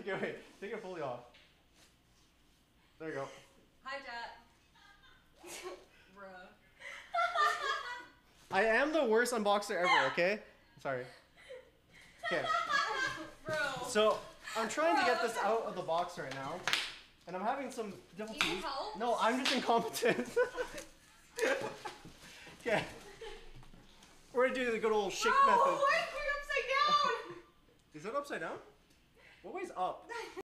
Okay, wait. Take it fully off. There you go. Hi, Dad. Bruh. I am the worst unboxer ever, okay? Sorry. Okay. Bro. So, I'm trying to get this out of the box right now. And I'm having some difficulty. You need help? No, I'm just incompetent. Okay. We're gonna do the good old shake method. Why are you upside down? Is that upside down? What way's up?